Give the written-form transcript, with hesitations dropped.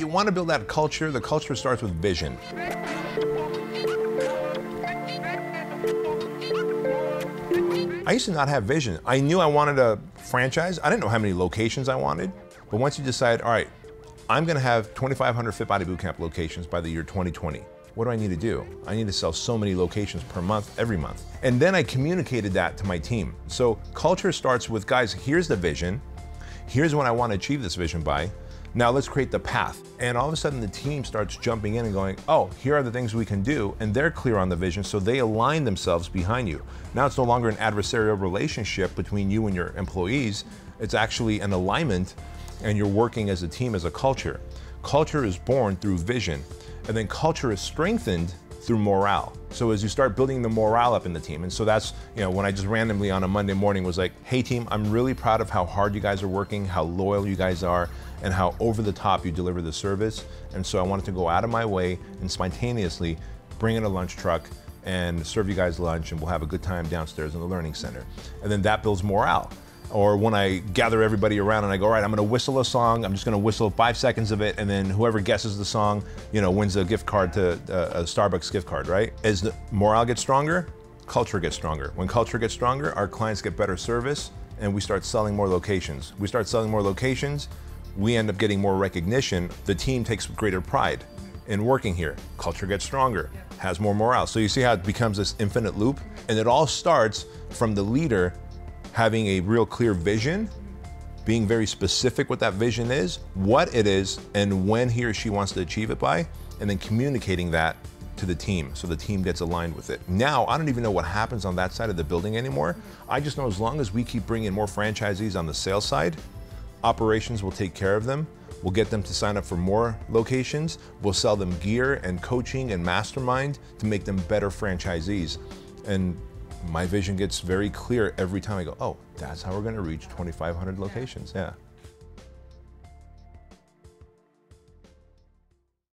you want to build that culture. The culture starts with vision. I used to not have vision. I knew I wanted a franchise. I didn't know how many locations I wanted. But once you decide, all right, I'm going to have 2,500 Fit Body Bootcamp locations by the year 2020. What do I need to do? I need to sell so many locations per month, every month. And then I communicated that to my team. So culture starts with, guys, here's the vision. Here's when I want to achieve this vision by. Now let's create the path. And all of a sudden the team starts jumping in and going, oh, here are the things we can do. And they're clear on the vision, so they align themselves behind you. Now it's no longer an adversarial relationship between you and your employees. It's actually an alignment, and you're working as a team, as a culture. Culture is born through vision, and then culture is strengthened through morale. So as you start building the morale up in the team, and so that's, when I just randomly on a Monday morning was like, hey team, I'm really proud of how hard you guys are working, how loyal you guys are, and how over the top you deliver the service. And so I wanted to go out of my way and spontaneously bring in a lunch truck and serve you guys lunch, and we'll have a good time downstairs in the learning center. And then that builds morale. Or when I gather everybody around and I go, all right, I'm gonna whistle a song, I'm just gonna whistle 5 seconds of it, and then whoever guesses the song, wins a gift card to a Starbucks gift card, right? As the morale gets stronger, culture gets stronger. When culture gets stronger, our clients get better service, and we start selling more locations. We start selling more locations, we end up getting more recognition. The team takes greater pride in working here. Culture gets stronger, has more morale. So you see how it becomes this infinite loop? And it all starts from the leader having a real clear vision, being very specific what that vision is, what it is, and when he or she wants to achieve it by, and then communicating that to the team so the team gets aligned with it. Now, I don't even know what happens on that side of the building anymore. I just know as long as we keep bringing more franchisees on the sales side, operations will take care of them. We'll get them to sign up for more locations. We'll sell them gear and coaching and mastermind to make them better franchisees. And my vision gets very clear every time I go, oh, that's how we're gonna reach 2,500 locations, yeah.